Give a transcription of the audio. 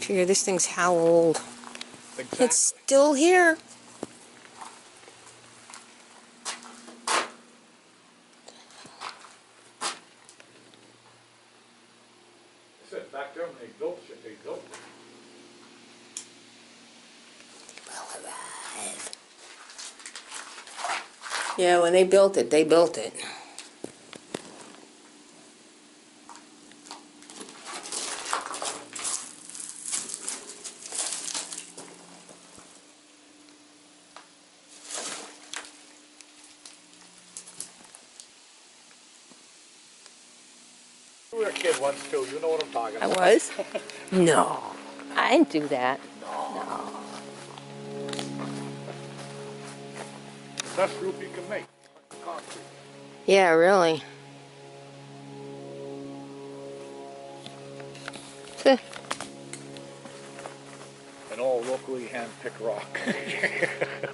Figure this thing's how old? Exactly. It's still here. I said back there when they built shit, they built it. Yeah, when they built it, they built it. You were a kid once too, you know what I'm talking I about. was? No, I didn't do that. No. Best roof you can make. Concrete. Yeah, really. And all locally hand-picked rock.